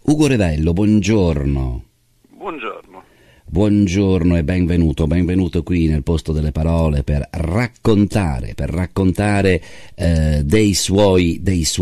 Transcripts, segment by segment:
Ugo Revello, buongiorno. Buongiorno. Buongiorno e benvenuto qui nel posto delle parole per raccontare dei suoi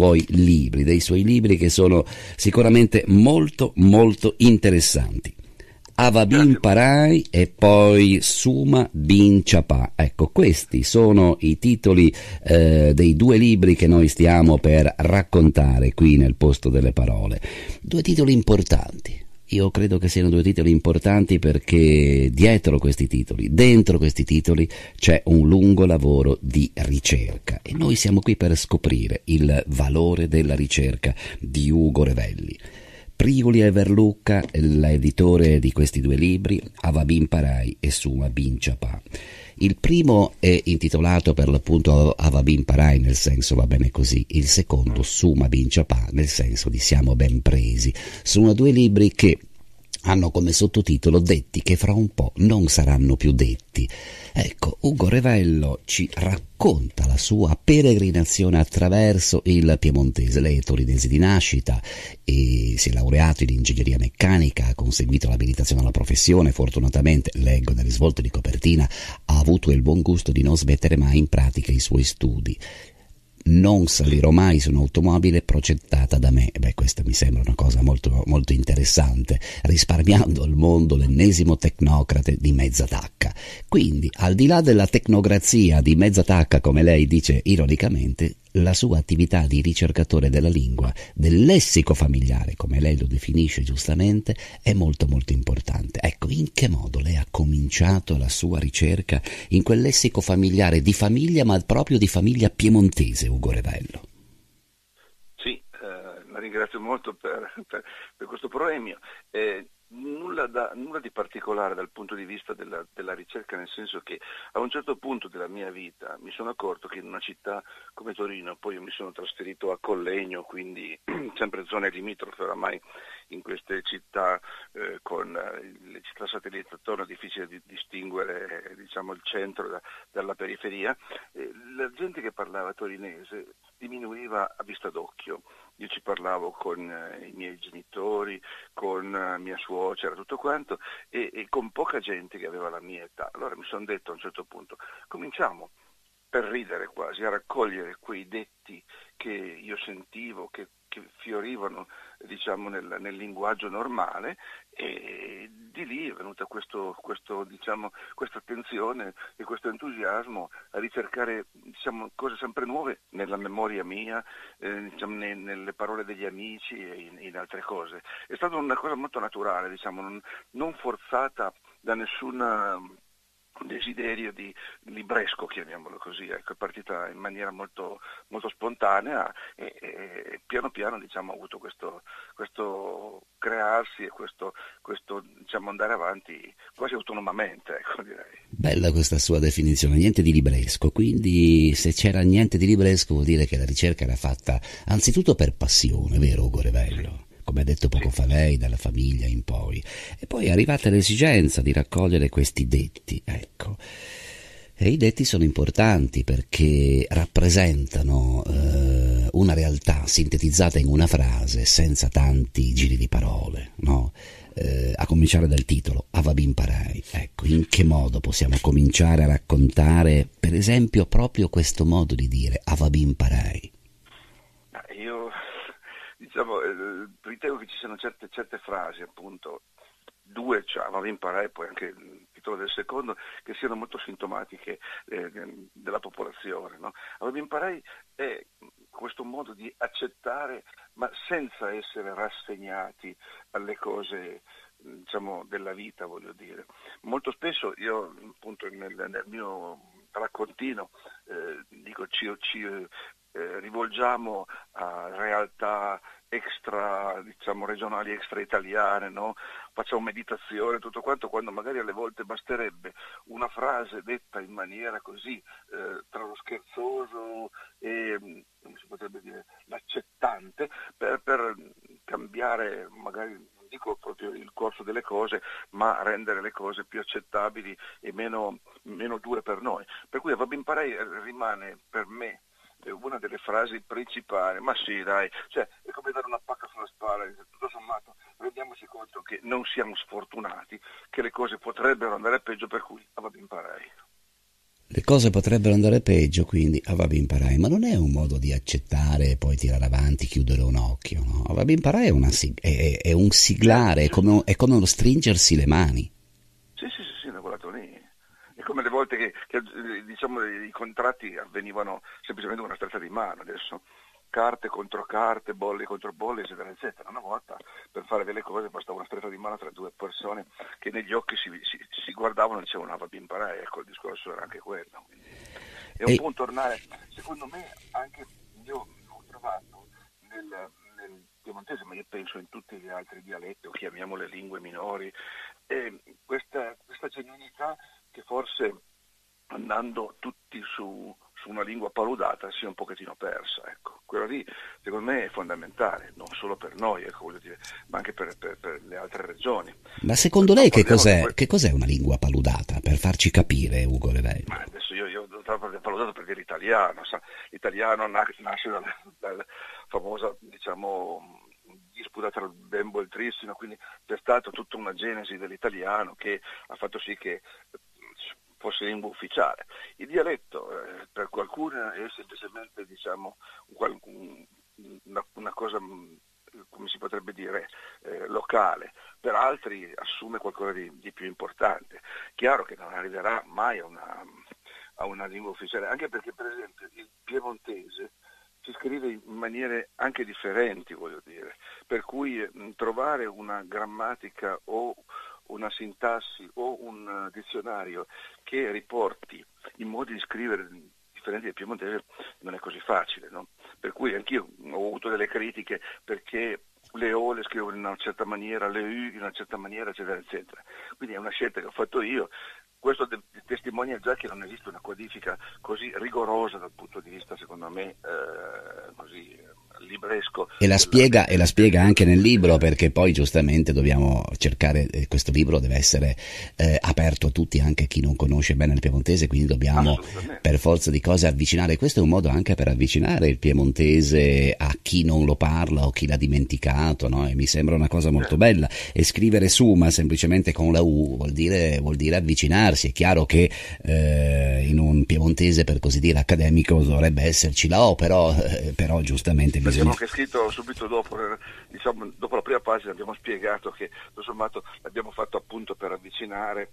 libri che sono sicuramente molto interessanti. Avabim Parai e poi Suma Bin Chapa. Ecco, questi sono i titoli dei due libri che noi stiamo per raccontare qui nel posto delle parole. Due titoli importanti. Io credo che siano due titoli importanti perché dentro questi titoli c'è un lungo lavoro di ricerca e noi siamo qui per scoprire il valore della ricerca di Ugo Revelli. Prigoli e Verlucca, l'editore di questi due libri, Avabim Parai e Suma Bin Chapa. Il primo è intitolato per l'appunto Avabim Parai, nel senso va bene così, il secondo Suma Bin Chapa, nel senso di siamo ben presi. Sono due libri che hanno come sottotitolo detti che fra un po' non saranno più detti. Ecco, Ugo Revello ci racconta la sua peregrinazione attraverso il piemontese. Lei è torinese di nascita e si è laureato in ingegneria meccanica, ha conseguito l'abilitazione alla professione, fortunatamente, leggo nelle svolte di copertina, ha avuto il buon gusto di non smettere mai in pratica i suoi studi. Non salirò mai su un'automobile progettata da me. Questa mi sembra una cosa molto interessante, risparmiando al mondo l'ennesimo tecnocrate di mezza tacca. Quindi, al di là della tecnocrazia di mezza tacca, come lei dice ironicamente, la sua attività di ricercatore della lingua, del lessico familiare, come lei lo definisce giustamente, è molto importante. Ecco, in che modo lei ha cominciato la sua ricerca in quel lessico familiare di famiglia, ma proprio di famiglia piemontese, Ugo Revello? Sì, la ringrazio molto per questo proemio. Nulla di particolare dal punto di vista della ricerca, nel senso che a un certo punto della mia vita mi sono accorto che in una città come Torino, poi io mi sono trasferito a Collegno, quindi sempre zone limitrofe oramai in queste città con le città satellite attorno, è difficile di distinguere diciamo il centro dalla periferia. La gente che parlava torinese diminuiva a vista d'occhio. Io ci parlavo con i miei genitori, con mia suocera, tutto quanto, e con poca gente che aveva la mia età. Allora mi sono detto a un certo punto, cominciamo per ridere quasi a raccogliere quei detti che io sentivo, che fiorivano diciamo nel linguaggio normale, e di lì è venuta diciamo, questa attenzione e questo entusiasmo a ricercare diciamo, cose sempre nuove nella memoria mia, diciamo, nelle parole degli amici e in altre cose. È stata una cosa molto naturale, diciamo, non forzata da nessun desiderio di libresco, chiamiamolo così, ecco, è partita in maniera molto spontanea e piano piano diciamo, ha avuto questo crearsi e questo diciamo, andare avanti quasi autonomamente, ecco, direi. Bella questa sua definizione, niente di libresco, quindi se c'era niente di libresco vuol dire che la ricerca era fatta anzitutto per passione, vero Ugo Revello? Come ha detto poco fa lei, dalla famiglia in poi. E poi è arrivata l'esigenza di raccogliere questi detti, ecco. E i detti sono importanti perché rappresentano una realtà sintetizzata in una frase senza tanti giri di parole, no? A cominciare dal titolo, Avabim Parai. Ecco, in che modo possiamo cominciare a raccontare, per esempio, proprio questo modo di dire, Avabim Parai? Io diciamo, ritengo che ci siano certe frasi, appunto, due, cioè Avabim Parai e poi anche il titolo del secondo, che siano molto sintomatiche della popolazione, no? Avabim Parai è questo modo di accettare, ma senza essere rassegnati alle cose diciamo della vita, voglio dire. Molto spesso io appunto nel mio raccontino dico ci rivolgiamo a realtà extra, diciamo, regionali, extra italiane, no? Facciamo meditazione, tutto quanto, quando magari alle volte basterebbe una frase detta in maniera così tra lo scherzoso e come si potrebbe dire l'accettante per cambiare magari, non dico proprio il corso delle cose, ma rendere le cose più accettabili e meno dure per noi. Per cui Avabim Parai rimane per me una delle frasi principali, ma sì dai, cioè è come dare una pacca sulla spalla, tutto sommato che non siamo sfortunati, che le cose potrebbero andare peggio, per cui vabbè, imparai. Le cose potrebbero andare peggio, quindi Avabim Parai, ma non è un modo di accettare e poi tirare avanti, chiudere un occhio, no? Avabim Parai è un siglare, è come uno stringersi le mani. Sì, da quella lì. È come le volte che diciamo i contratti avvenivano semplicemente con una stretta di mano, adesso carte contro carte, bolle contro bolle, eccetera, eccetera. Una volta per fare delle cose bastava una stretta di mano tra due persone che negli occhi si guardavano e dicevano va ben imparare, ecco, il discorso era anche quello. Quindi è un po' un tornare, secondo me anche io ho trovato nel piemontese, ma io penso in tutti gli altri dialetti, o chiamiamole lingue minori, questa genuinità che forse andando tutti su una lingua paludata si è un pochettino persa, ecco. Quello lì secondo me è fondamentale, non solo per noi, ecco, voglio dire, ma anche per le altre regioni. Ma secondo lei che cos'è una lingua paludata, per farci capire, Ugo Revelli? Ma adesso io ho paludato perché l'italiano, l'italiano nasce dal famosa, diciamo, disputa tra il Bembo e il Trissino, quindi c'è stata tutta una genesi dell'italiano che ha fatto sì che fosse lingua ufficiale. Il dialetto per qualcuno è semplicemente, diciamo, una cosa, come si potrebbe dire, locale, per altri assume qualcosa di più importante. Chiaro che non arriverà mai a una lingua ufficiale, anche perché per esempio il piemontese si scrive in maniere anche differenti, voglio dire, per cui trovare una grammatica o una sintassi o un dizionario che riporti i modi di scrivere differenti del piemontese non è così facile, no? Per cui anch'io ho avuto delle critiche perché le O le scrivo in una certa maniera, le U in una certa maniera, eccetera, eccetera. Quindi è una scelta che ho fatto io. Questo testimonia già che non esiste una codifica così rigorosa dal punto di vista, secondo me, così libresco. E la spiega anche nel libro, perché poi giustamente dobbiamo cercare, questo libro deve essere aperto a tutti, anche a chi non conosce bene il piemontese, quindi dobbiamo per forza di cose avvicinare. Questo è un modo anche per avvicinare il piemontese a chi non lo parla o chi l'ha dimenticato, no? E mi sembra una cosa molto bella. E scrivere Suma semplicemente con la U vuol dire avvicinarsi. È chiaro che in un piemontese, per così dire, accademico dovrebbe esserci la O, però giustamente bisogna... Abbiamo anche scritto subito dopo, diciamo, dopo la prima pagina abbiamo spiegato che tutto sommato l'abbiamo fatto appunto per avvicinare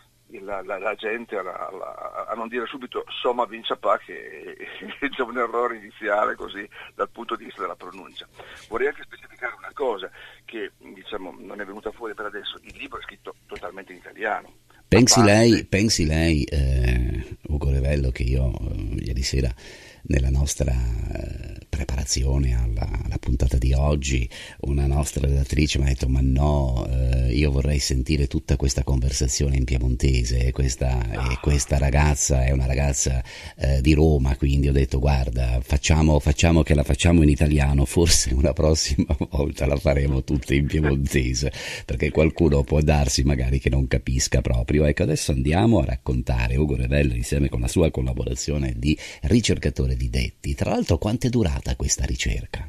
la gente a non dire subito Soma Vinciapà, che è già un errore iniziale così dal punto di vista della pronuncia. Vorrei anche specificare una cosa che, diciamo, non è venuta fuori per adesso: il libro è scritto totalmente in italiano. Pensi lei, Ugo Revello, che io ieri sera nella nostra preparazione alla puntata di oggi una nostra redattrice mi ha detto ma no, io vorrei sentire tutta questa conversazione in piemontese, e questa ragazza è una ragazza di Roma, quindi ho detto guarda, facciamo che la facciamo in italiano, forse una prossima volta la faremo tutta in piemontese, perché qualcuno può darsi magari che non capisca proprio. Ecco, adesso andiamo a raccontare Ugo Revello insieme con la sua collaborazione di ricercatore di detti. Tra l'altro, quanto è durata questa ricerca?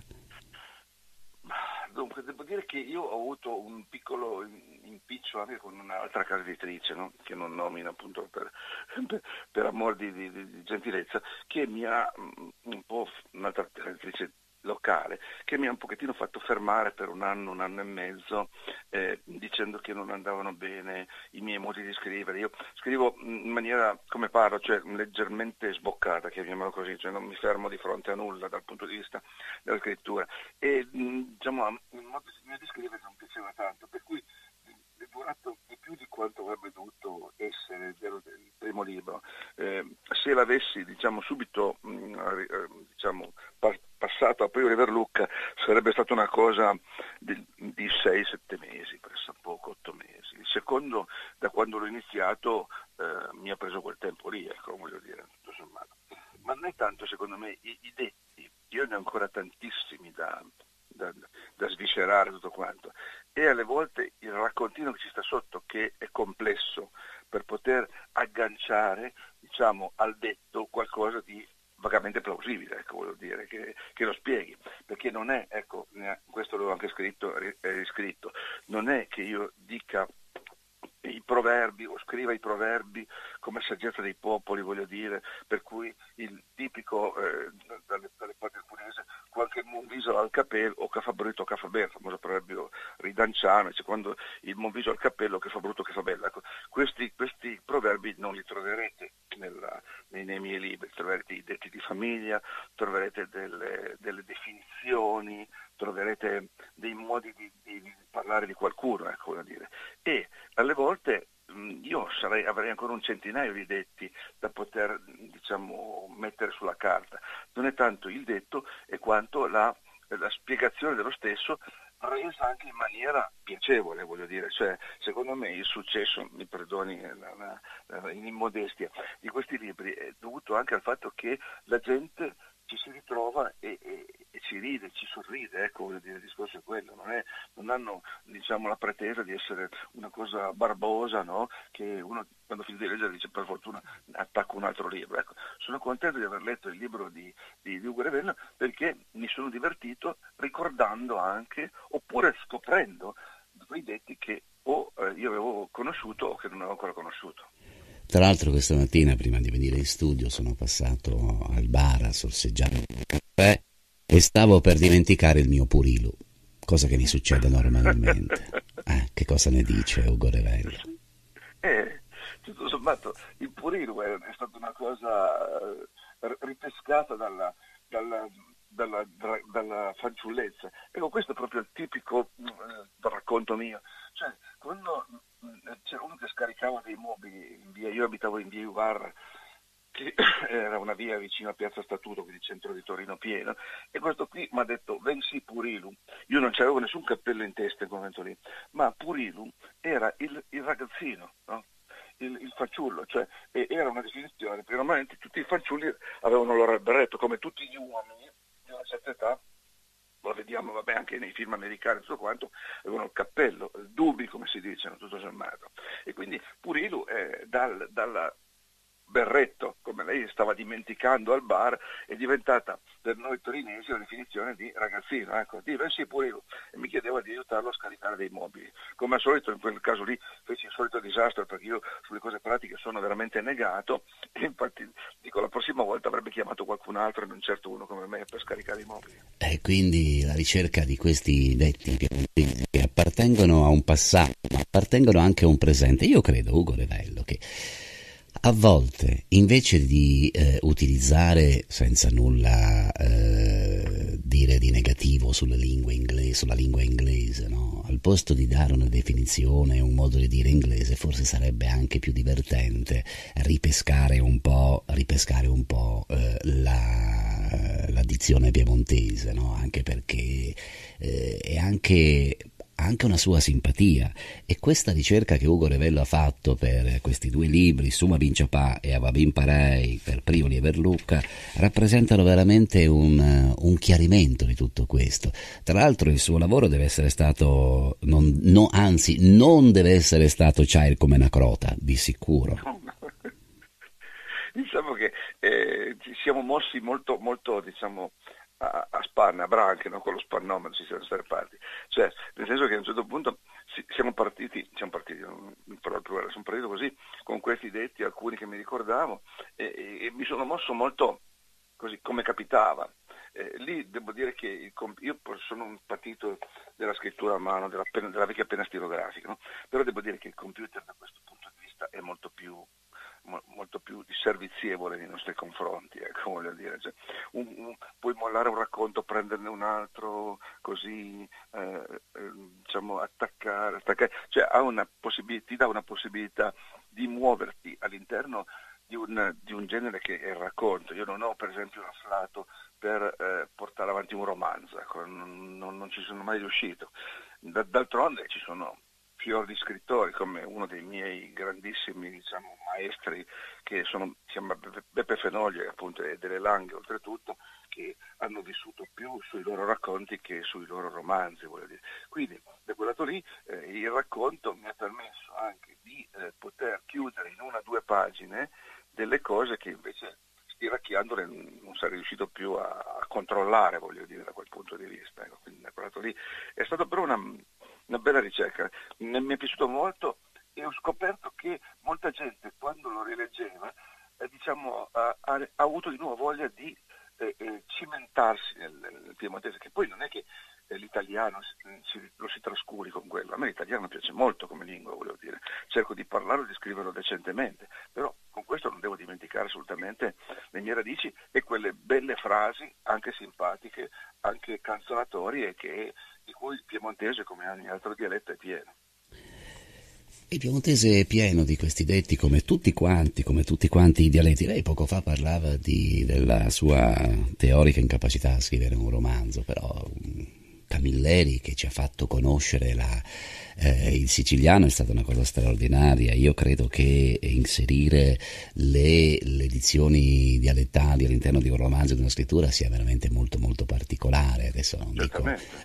Dunque, devo dire che io ho avuto un piccolo impiccio anche con un'altra casa editrice, no? Che non nomino appunto per amor di gentilezza, che mi ha un po', un'altra casa editrice locale, che mi ha un pochettino fatto fermare per un anno e mezzo, dicendo che non andavano bene i miei modi di scrivere. Io scrivo in maniera, come parlo, cioè leggermente sboccata, chiamiamolo così, cioè non mi fermo di fronte a nulla dal punto di vista della scrittura, e diciamo il modo di scrivere non piaceva tanto, per cui è durato di più di quanto avrebbe dovuto essere il primo libro. Se l'avessi, diciamo, subito diciamo, passato a Pio River Lucca, sarebbe stata una cosa di 6-7 mesi, presso poco 8 mesi. Il secondo, da quando l'ho iniziato, mi ha preso quel tempo lì, ecco, voglio dire, tutto sommato. Ma non è tanto, secondo me, i detti, io ne ho ancora tantissimi da sviscerare, tutto quanto, e alle volte il raccontino che ci sta sotto, che è complesso, per poter agganciare, diciamo, al detto qualcosa di vagamente plausibile, ecco, voglio dire, che lo spieghi, perché non è, ecco, questo l'ho anche scritto e riscritto, non è che io dica i proverbi o scriva i proverbi come saggezza dei popoli, voglio dire, per cui il tipico dalle parti alcunese qualche monviso al capello o che fa brutto che fa bene, il famoso proverbio ridanciano, cioè quando il monviso al capello che fa brutto che fa bello. Ecco, questi proverbi non li troverete nei miei libri, troverete i detti di famiglia, troverete delle definizioni, troverete dei modi di parlare di qualcuno, ecco, voglio dire. E alle volte io avrei ancora un centinaio di detti da poter, diciamo, mettere sulla carta. Non è tanto il detto quanto la spiegazione dello stesso, resa anche in maniera piacevole, voglio dire. Cioè, secondo me il successo, mi perdoni l'immodestia, di questi libri è dovuto anche al fatto che la gente ci si ritrova e ci ride, ci sorride, ecco, voglio dire, il discorso è quello, non hanno, diciamo, la pretesa di essere una cosa barbosa, no? Che uno quando finisce di leggere dice per fortuna attacco un altro libro, ecco. Sono contento di aver letto il libro di Ugo Revello perché mi sono divertito ricordando anche, oppure scoprendo quei detti che io avevo conosciuto o che non avevo ancora conosciuto. Tra l'altro questa mattina, prima di venire in studio, sono passato al bar a sorseggiare un caffè e stavo per dimenticare il mio Purilu, cosa che mi succede normalmente. Che cosa ne dice Ugo Revello? Tutto sommato il Purilu è stata una cosa ripescata dalla fanciullezza. Ecco, questo è proprio il tipico racconto mio. Cioè, quando c'era uno che scaricava dei mobili in via, io abitavo in via Iuvarra, che era una via vicino a Piazza Statuto, quindi centro di Torino pieno, e questo qui mi ha detto vensi Purilu. Io non c'avevo nessun cappello in testa in quel momento lì, ma Purilu era il ragazzino, no? Il fanciullo, cioè era una definizione, perché normalmente tutti i fanciulli avevano il loro berretto, come tutti gli uomini di una certa età, lo vediamo vabbè anche nei film americani e tutto quanto, avevano il cappello, il dubi come si dice, tutto sommato. E quindi Purilu dalla berretto, come lei stava dimenticando al bar, è diventata per noi torinesi la definizione di ragazzino, ecco, sì Purilu, e mi chiedeva di aiutarlo a scaricare dei mobili. Come al solito in quel caso lì feci il solito disastro, perché io sulle cose pratiche sono veramente negato, e infatti dico la prossima volta avrebbe chiamato qualcun altro e non certo uno come me per scaricare i mobili. E quindi la ricerca di questi detti piemontesi che appartengono a un passato, ma appartengono anche a un presente. Io credo, Ugo Revello, che a volte, invece di utilizzare, senza nulla dire di negativo sulla lingua inglese, no? Al posto di dare una definizione, un modo di dire inglese, forse sarebbe anche più divertente ripescare un po' la dizione piemontese, no? Anche perché è anche una sua simpatia, e questa ricerca che Ugo Revello ha fatto per questi due libri, Suma Binciapà e Avabin Parei, per Privoli e Verlucca, rappresentano veramente un chiarimento di tutto questo. Tra l'altro il suo lavoro deve essere stato, non deve essere stato Chair come Nacrota, di sicuro. Diciamo che ci siamo mossi molto, molto, diciamo, a spanne, a branche, no? Con lo spannometro ci siamo sterpati, cioè nel senso che a un certo punto siamo partiti, sono partito così con questi detti, alcuni che mi ricordavo, e mi sono mosso molto così come capitava. Lì devo dire che io sono un patito della scrittura a mano, della vecchia penna stilografica, no? Però devo dire che il computer da questo punto di vista è molto più servizievole nei nostri confronti, ecco, voglio dire, cioè, puoi mollare un racconto, prenderne un altro, così diciamo attaccare, cioè ti dà una possibilità di muoverti all'interno di un genere che è il racconto. Io non ho per esempio un afflato per portare avanti un romanzo, ecco, non ci sono mai riuscito. D'altronde ci sono fior di scrittori, come uno dei miei grandissimi, diciamo, maestri, che si chiama Beppe Fenoglio, appunto, e delle Langhe oltretutto, che hanno vissuto più sui loro racconti che sui loro romanzi, voglio dire. Quindi da quel lato lì il racconto mi ha permesso anche di poter chiudere in 1 o 2 pagine delle cose che invece stiracchiandole non sarei riuscito più a controllare, voglio dire, da quel punto di vista. Ecco, quindi da quel lato lì è stato però una bella ricerca, mi è piaciuto molto e ho scoperto che molta gente quando lo rileggeva diciamo, ha avuto di nuovo voglia di cimentarsi nel piemontese, che poi non è che l'italiano lo si trascuri con quello. A me l'italiano piace molto come lingua, volevo dire, cerco di parlarlo e di scriverlo decentemente, però con questo non devo dimenticare assolutamente le mie radici e quelle belle frasi, anche simpatiche, anche canzonatorie, di cui il piemontese, come ogni altro dialetto, è pieno. Il piemontese è pieno di questi detti come tutti quanti i dialetti. Lei poco fa parlava della sua teorica incapacità a scrivere un romanzo, però Camilleri, che ci ha fatto conoscere il siciliano, è stata una cosa straordinaria. Io credo che inserire le edizioni dialettali all'interno di un romanzo, di una scrittura, sia veramente molto molto particolare. Adesso non dico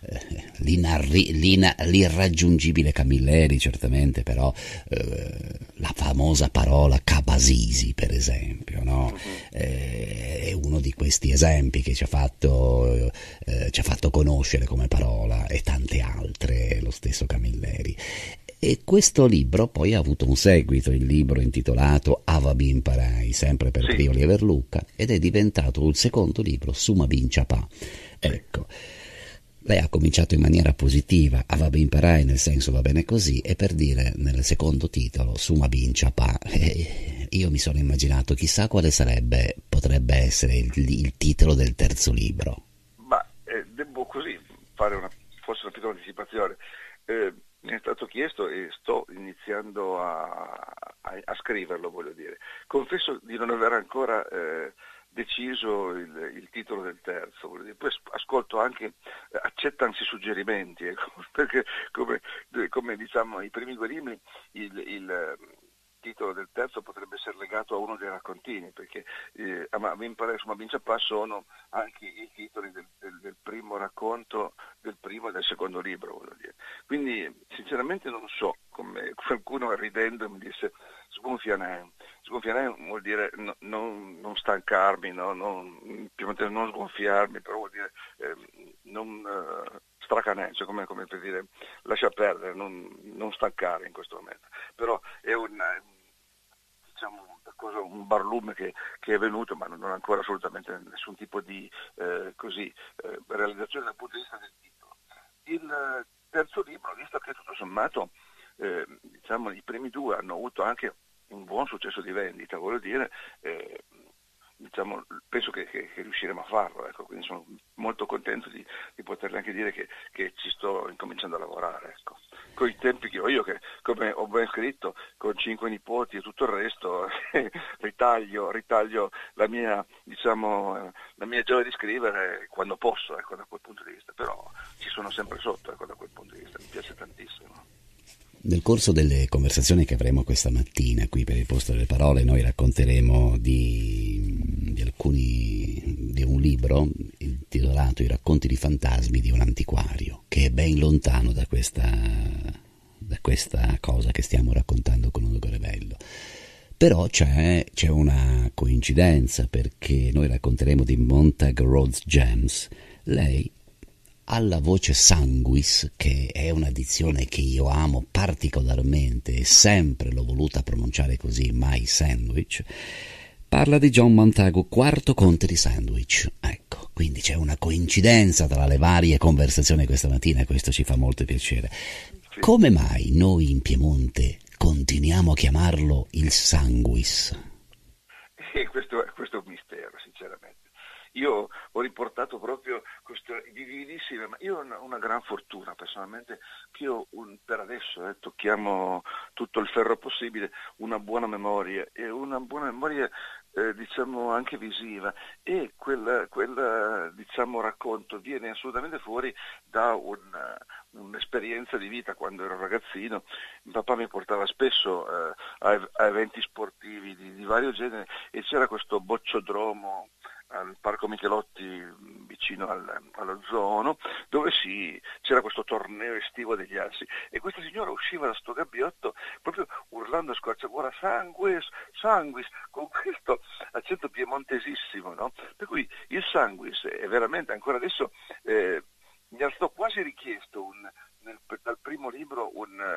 l'irraggiungibile Camilleri, certamente, però la famosa parola cabasisi, per esempio, no? È uno di questi esempi che ci ha fatto conoscere come parola, e tante altre, lo stesso Camilleri. E questo libro poi ha avuto un seguito, il libro intitolato Ava Bin Parai, sempre per Prioli e Verlucca, ed è diventato il secondo libro, Suma Bin Ciapà. Ecco, lei ha cominciato in maniera positiva, Ava Bin Parai, nel senso va bene così, e per dire nel secondo titolo, Suma Bin Ciapà, io mi sono immaginato chissà quale potrebbe essere il titolo del terzo libro. Ma devo così fare forse una piccola anticipazione. Mi è stato chiesto e sto iniziando a scriverlo, voglio dire. Confesso di non aver ancora deciso il titolo del terzo, voglio dire. Poi ascolto anche, accettansi suggerimenti, ecco, perché come diciamo i primi due libri, il titolo del terzo potrebbe essere legato a uno dei raccontini, perché insomma Vinciapà sono anche i titoli del primo racconto, del primo e del secondo libro, voglio dire. Quindi sinceramente non so, come qualcuno ridendo mi disse sgonfianè vuol dire non stancarmi, no? non sgonfiarmi, però vuol dire non stracanè, cioè come per dire lascia perdere, non stancare in questo momento. Però è un barlume che è venuto, ma non ha ancora assolutamente nessun tipo di realizzazione dal punto di vista del titolo. Il terzo libro, visto che tutto sommato i primi due hanno avuto anche un buon successo di vendita, voglio dire, penso che riusciremo a farlo, ecco, quindi sono molto contento di poterle anche dire che ci sto incominciando a lavorare, ecco. Con i tempi che ho io, che come ho ben scritto, con 5 nipoti e tutto il resto, ritaglio la mia gioia di scrivere quando posso, ecco, da quel punto di vista, però ci sono sempre sotto, ecco, da quel punto di vista, mi piace tantissimo. Nel corso delle conversazioni che avremo questa mattina qui per il Posto delle Parole, noi racconteremo di un libro intitolato I racconti di fantasmi di un antiquario, che è ben lontano da questa cosa che stiamo raccontando con Ugo Revello. Però c'è una coincidenza, perché noi racconteremo di Montag Rhodes James. Lei alla voce sanguis, che è una dizione che io amo particolarmente e sempre l'ho voluta pronunciare così, mai sandwich, parla di John Montagu, quarto conte di Sandwich. Ecco, quindi c'è una coincidenza tra le varie conversazioni questa mattina e questo ci fa molto piacere. Come mai noi in Piemonte continuiamo a chiamarlo il sanguis? Questo è un mistero, sinceramente. Io ho riportato proprio queste vividissime, ma io ho una gran fortuna personalmente, che io per adesso tocchiamo tutto il ferro possibile, una buona memoria e una buona memoria anche visiva, e quel racconto viene assolutamente fuori da un'esperienza di vita. Quando ero ragazzino mio papà mi portava spesso a eventi sportivi di vario genere, e c'era questo bocciodromo al Parco Michelotti vicino allo Zoono, dove c'era questo torneo estivo degli assi, e questa signora usciva da sto gabbiotto proprio urlando a squarciagola sanguis, sanguis, con questo accento piemontesissimo, no? Per cui il sanguis è veramente, ancora adesso mi è stato quasi richiesto dal primo libro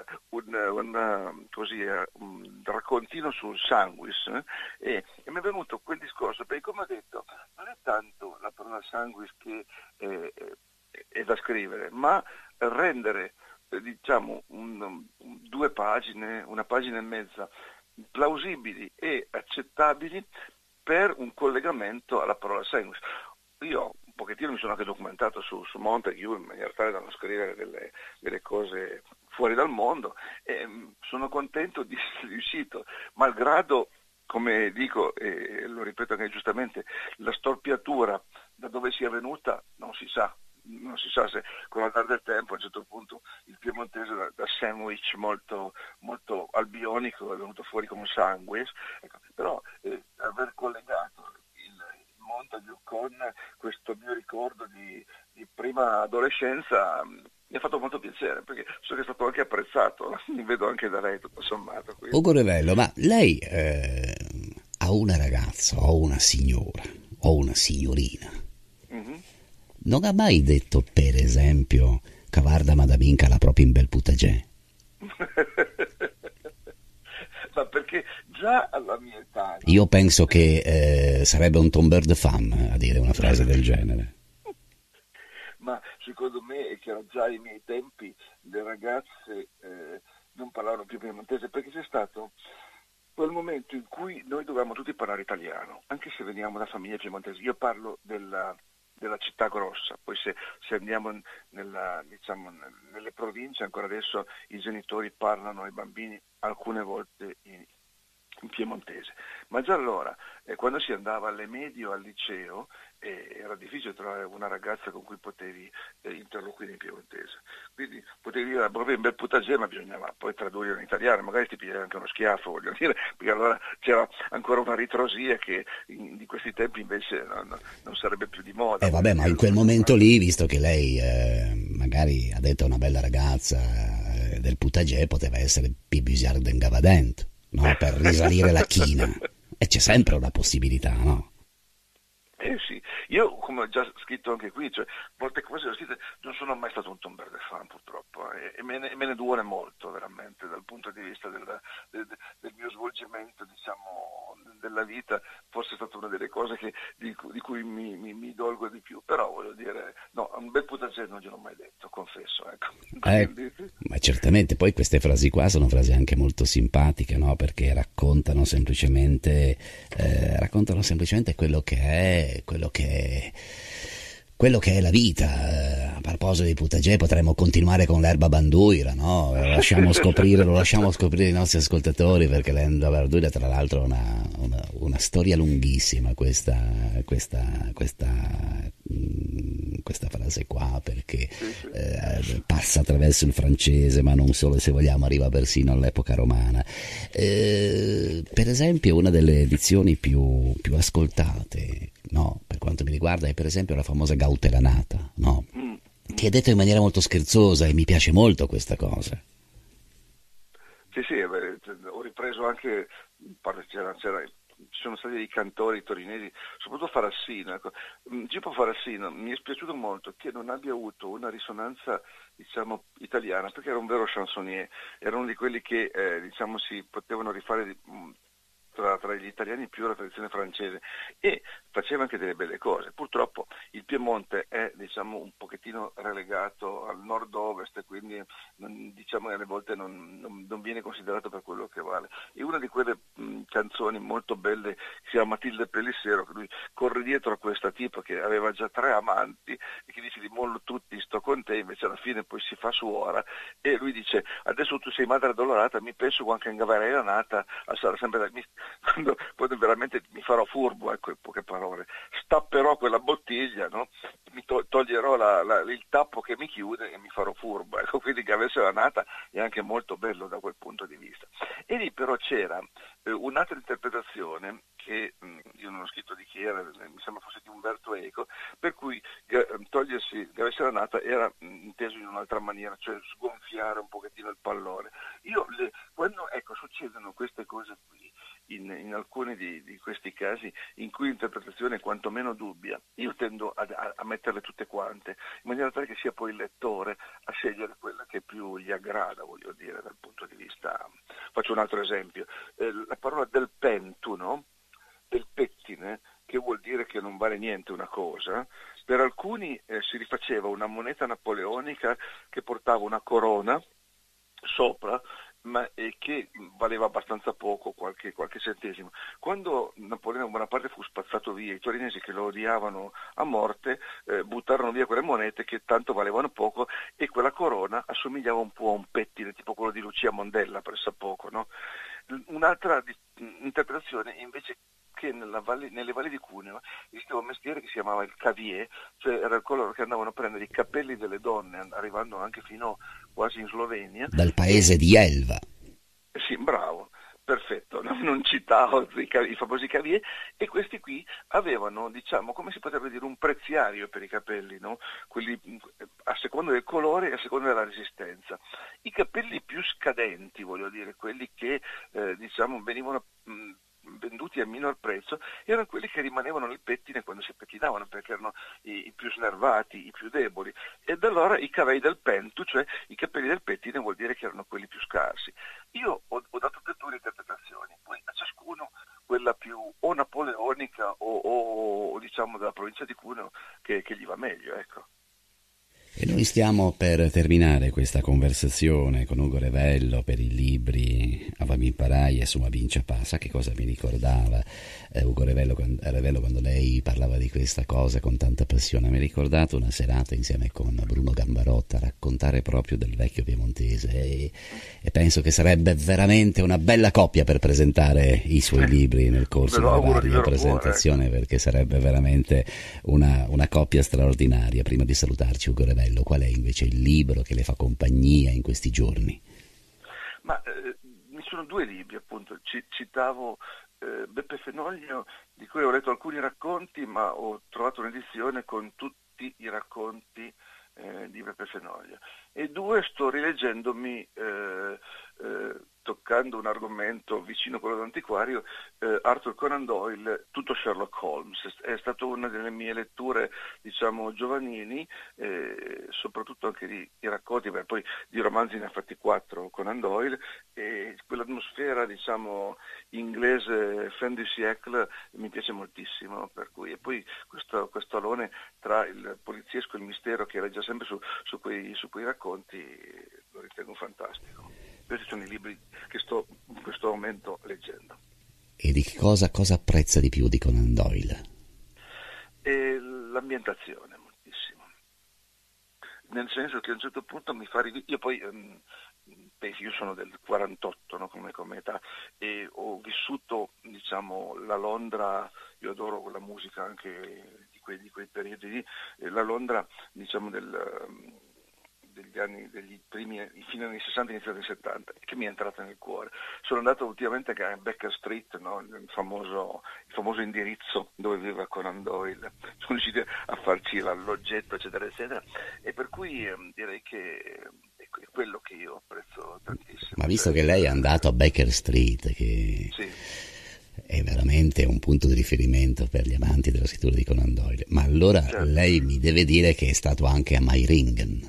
un raccontino sul sanguis, e mi è venuto quel discorso, perché come ho detto, non è tanto la parola sanguis che è da scrivere, ma rendere diciamo due pagine, una pagina e mezza, plausibili e accettabili per un collegamento alla parola sanguis. Io un pochettino mi sono anche documentato su Montague in maniera tale da non scrivere delle cose fuori dal mondo, e sono contento di essere riuscito, malgrado, come dico e lo ripeto anche giustamente, la storpiatura da dove sia venuta non si sa se con l'andare del tempo a un certo punto il piemontese da sandwich molto, molto albionico è venuto fuori come sangue, ecco, però aver collegato il Montague con questo mio ricordo di prima adolescenza mi ha fatto molto piacere, perché so che è stato anche apprezzato, mi vedo anche da lei tutto sommato. Quindi. Ugo Revello, ma lei ha una ragazza, o una signora, o una signorina? Mm-hmm. Non ha mai detto, per esempio, che guarda Madaminca la propria in bel putagè? Ma perché già alla mia età... Io penso che sarebbe un tomber de femme a dire una frase del genere. Ma secondo me è che già ai miei tempi le ragazze non parlavano più piemontese, perché c'è stato quel momento in cui noi dovevamo tutti parlare italiano, anche se veniamo da famiglie piemontesi. Io parlo della città grossa, poi se andiamo nelle province, ancora adesso i genitori parlano ai bambini alcune volte in piemontese, ma già allora quando si andava alle medie o al liceo era difficile trovare una ragazza con cui potevi interloquire in piemontese, quindi potevi dire proprio in bel putagè, ma bisognava poi tradurre in italiano, magari ti pigliavi anche uno schiaffo, voglio dire, perché allora c'era ancora una ritrosia che di questi tempi invece non sarebbe più di moda. Vabbè, ma in quel momento lì, visto che lei magari ha detto a una bella ragazza del putagè, poteva essere Pibusar den Gavadent, no? Per risalire la china. E c'è sempre una possibilità, no? Sì, io come ho già scritto anche qui, cioè, molte cose ho scritte, non sono mai stato un tomber de fan purtroppo, e me ne duole molto veramente dal punto di vista del mio svolgimento, diciamo, della vita, forse è stata una delle cose di cui mi dolgo di più, però voglio dire, no, un bel putagè non gliel'ho mai detto, confesso, ecco. Ma certamente poi queste frasi qua sono frasi anche molto simpatiche, no? Perché raccontano semplicemente quello che è la vita. A proposito di putagè, potremmo continuare con l'erba banduira, no? Lo lasciamo scoprire ai nostri ascoltatori, perché l'erba banduira tra l'altro è una storia lunghissima, questa frase qua, perché passa attraverso il francese, ma non solo, se vogliamo arriva persino all'epoca romana. Per esempio una delle edizioni più ascoltate, no, per quanto mi riguarda, è per esempio la famosa Gautelanata, no? Che è detto in maniera molto scherzosa, e mi piace molto questa cosa. Sì, ho ripreso anche, ci sono stati dei cantori torinesi, soprattutto Farassino, ecco. Gippo Farassino mi è spiaciuto molto che non abbia avuto una risonanza, diciamo, italiana, perché era un vero chansonnier, era uno di quelli che diciamo si potevano rifare tra gli italiani più la tradizione francese, e faceva anche delle belle cose. Purtroppo il Piemonte è, diciamo, un pochettino relegato al nord-ovest, e quindi diciamo che alle volte non viene considerato per quello che vale. E una di quelle canzoni molto belle si chiama Matilde Pelissero, che lui corre dietro a questa tipa che aveva già 3 amanti e che dice: di mollo tutti, sto con te, invece alla fine poi si fa suora, e lui dice: adesso tu sei madre addolorata, mi penso anche in Gavarella nata, sarà sempre quando veramente mi farò furbo, ecco, in poche parole, stapperò quella bottiglia, no? Mi toglierò il tappo che mi chiude e mi farò furbo, ecco. Quindi Gavarella nata è anche molto bello da quel punto di vista. E lì però c'era un'altra interpretazione che io non ho scritto di chi era, mi sembra fosse di Umberto Eco, per cui togliersi Gavarella nata era inteso in un'altra maniera, cioè sgonfiare un pochettino il pallone. Quando succedono queste cose qui, in alcuni di questi casi in cui l'interpretazione è quantomeno dubbia, io tendo a metterle tutte quante, in maniera tale che sia poi il lettore a scegliere quella che più gli aggrada, voglio dire, dal punto di vista. Faccio un altro esempio, la parola del pentuno, del pettine, che vuol dire che non vale niente una cosa, per alcuni si rifaceva una moneta napoleonica che portava una corona sopra, ma che valeva abbastanza poco, qualche centesimo. Quando Napoleone Bonaparte fu spazzato via, i torinesi che lo odiavano a morte buttarono via quelle monete che tanto valevano poco, e quella corona assomigliava un po' a un pettine, tipo quello di Lucia Mondella, pressappoco, no? Un'altra interpretazione invece, che nelle valli di Cuneo esisteva un mestiere che si chiamava il cavier, cioè era coloro che andavano a prendere i capelli delle donne, arrivando anche fino quasi in Slovenia. Dal paese di Elva. Sì, bravo, perfetto, non citavo i famosi cavier, e questi qui avevano, diciamo, come si potrebbe dire, un preziario per i capelli, no? Quelli a seconda del colore e a seconda della resistenza. I capelli più scadenti, voglio dire, quelli che diciamo venivano venduti a minor prezzo, erano quelli che rimanevano nel pettine quando si pettinavano, perché erano i più snervati, i più deboli, ed allora i cavei del pentu, cioè i capelli del pettine, vuol dire che erano quelli più scarsi. Io ho dato per due interpretazioni, poi a ciascuno quella più o napoleonica o diciamo della provincia di Cuneo che gli va meglio, ecco. E noi stiamo per terminare questa conversazione con Ugo Revello per i libri Avami Imparai e Suma Bin Ciapà. Sa che cosa mi ricordava Ugo Revello quando lei parlava di questa cosa con tanta passione? Mi ha ricordato una serata insieme con Bruno Gambarotta a raccontare proprio del vecchio piemontese, e penso che sarebbe veramente una bella coppia per presentare i suoi libri nel corso della varia presentazione, perché sarebbe veramente una coppia straordinaria. Prima di salutarci, Ugo Revello, qual è invece il libro che le fa compagnia in questi giorni? Ma mi sono due libri, appunto. Citavo Beppe Fenoglio, di cui ho letto alcuni racconti, ma ho trovato un'edizione con tutti i racconti di Beppe Fenoglio. E due, sto rileggendomi, toccando un argomento vicino a quello dell'antiquario, Arthur Conan Doyle, tutto Sherlock Holmes. È stata una delle mie letture, diciamo, giovanili, soprattutto anche di racconti, poi di romanzi ne ha fatti 4 Conan Doyle, e quell'atmosfera, diciamo, inglese fin du siècle mi piace moltissimo, per cui, e poi questo alone tra il poliziesco e il mistero che regge sempre su quei racconti, lo ritengo fantastico. Questi sono i libri che sto in questo momento leggendo. E di che cosa apprezza di più di Conan Doyle? E l'ambientazione, moltissimo. Nel senso che a un certo punto mi fa rivivere. Io poi penso, io sono del 48, no, come età, e ho vissuto, diciamo, la Londra. Io adoro quella musica anche di quei periodi lì, la Londra, diciamo, degli primi, fine anni 60 inizio anni 70, che mi è entrata nel cuore. Sono andato ultimamente a Baker Street, no? il famoso indirizzo dove viveva Conan Doyle. Sono riusciti a farci l'alloggetto, eccetera eccetera, e per cui direi che è quello che io apprezzo tantissimo. Ma visto che lei è andato a Baker Street, che sì, è veramente un punto di riferimento per gli amanti della scrittura di Conan Doyle, ma allora certo, lei mi deve dire che è stato anche a Meiringen.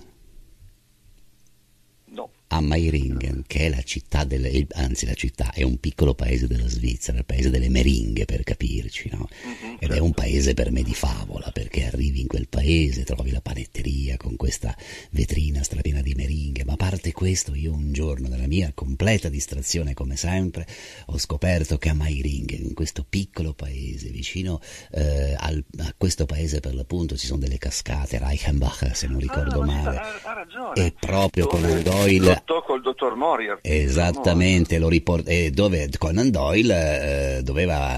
A Meiringen, che è la città la città è un piccolo paese della Svizzera, il paese delle meringhe, per capirci, no? Ed è un paese per me di favola, perché arrivi in quel paese, trovi la panetteria con questa vetrina strapiena di meringhe, ma a parte questo, io un giorno, nella mia completa distrazione come sempre, ho scoperto che a Meiringen, in questo piccolo paese, vicino a questo paese per l'appunto, ci sono delle cascate, Reichenbach, se non ricordo male, ha ragione. E proprio Conan Doyle col dottor Moriarty. Esattamente, dove Conan Doyle doveva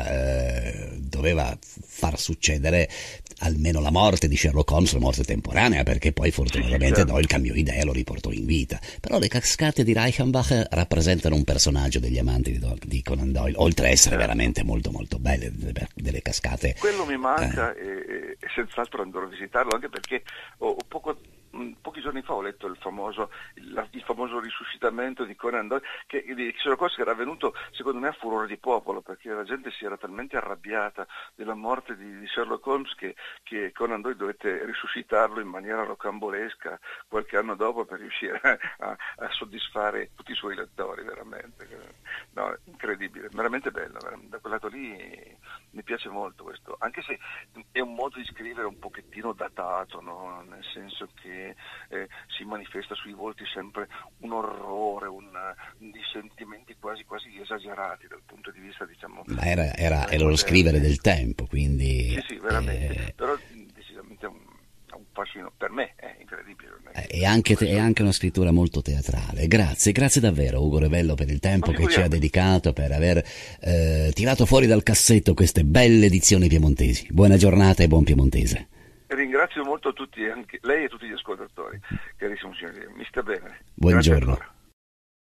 far succedere almeno la morte di Sherlock Holmes, la morte temporanea, perché poi fortunatamente Doyle cambiò idea e lo riportò in vita. Però le cascate di Reichenbach rappresentano un personaggio degli amanti di Conan Doyle, oltre a essere veramente molto molto belle, delle cascate. Quello mi manca e senz'altro andrò a visitarlo, anche perché ho poco Pochi giorni fa ho letto il famoso risuscitamento di Conan Doyle, che Sherlock Holmes, che era avvenuto secondo me a furore di popolo, perché la gente si era talmente arrabbiata della morte di Sherlock Holmes che Conan Doyle dovette risuscitarlo in maniera rocambolesca qualche anno dopo per riuscire a soddisfare tutti i suoi lettori, veramente. No, incredibile, veramente bello, da quel lato lì mi piace molto questo, anche se è un modo di scrivere un pochettino datato, no? Nel senso che si manifesta sui volti sempre un orrore, di sentimenti quasi esagerati dal punto di vista, diciamo... Ma era lo scrivere del tempo, quindi... Sì, veramente, però decisamente un fascino, per me è incredibile. È anche una scrittura molto teatrale. Grazie davvero Ugo Revello per il tempo che ci ha dedicato, per aver tirato fuori dal cassetto queste belle edizioni piemontesi. Buona giornata e buon piemontese. Ringrazio molto tutti, anche lei e tutti gli ascoltatori, carissimo signore, mi sta bene. Buongiorno.